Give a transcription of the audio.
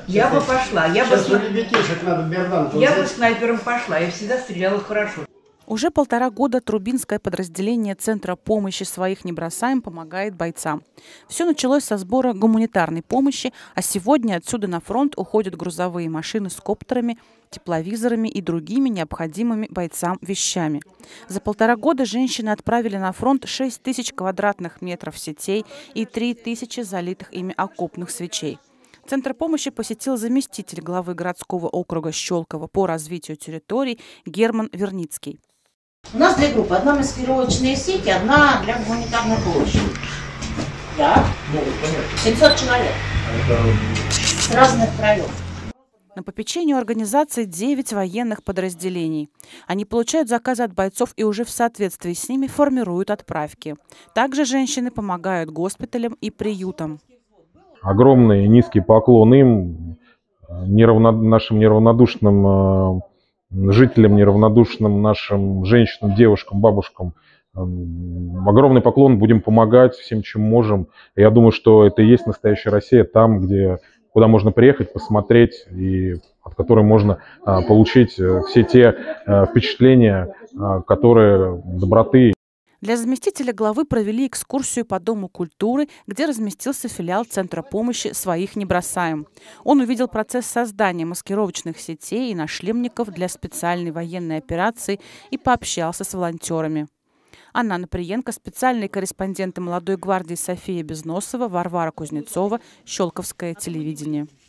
Я бы пошла. Я бы с снайпером пошла. Я всегда стреляла хорошо. Уже 1,5 года Трубинское подразделение Центра помощи «Своих не бросаем» помогает бойцам. Все началось со сбора гуманитарной помощи, а сегодня отсюда на фронт уходят грузовые машины с коптерами, тепловизорами и другими необходимыми бойцам вещами. За 1,5 года женщины отправили на фронт 6 тысяч квадратных метров сетей и 3 тысячи залитых ими окопных свечей. Центр помощи посетил заместитель главы городского округа Щелково по развитию территорий Герман Верницкий. У нас 2 группы. Одна маскировочные сети, одна для гуманитарной помощи. Да? 700 человек. С разных краев. На попечении у организации 9 военных подразделений. Они получают заказы от бойцов и уже в соответствии с ними формируют отправки. Также женщины помогают госпиталям и приютам. Огромный и низкий поклон им, нашим неравнодушным жителям, неравнодушным нашим женщинам, девушкам, бабушкам. Огромный поклон, будем помогать всем, чем можем. Я думаю, что это и есть настоящая Россия, там, куда можно приехать, посмотреть, и от которой можно получить все те впечатления, которые доброты. Для заместителя главы провели экскурсию по Дому культуры, где разместился филиал Центра помощи «Своих не бросаем». Он увидел процесс создания маскировочных сетей и нашлемников для специальной военной операции и пообщался с волонтерами. Анна Наприенко, специальные корреспонденты «Молодой гвардии» София Безносова, Варвара Кузнецова, Щелковское телевидение.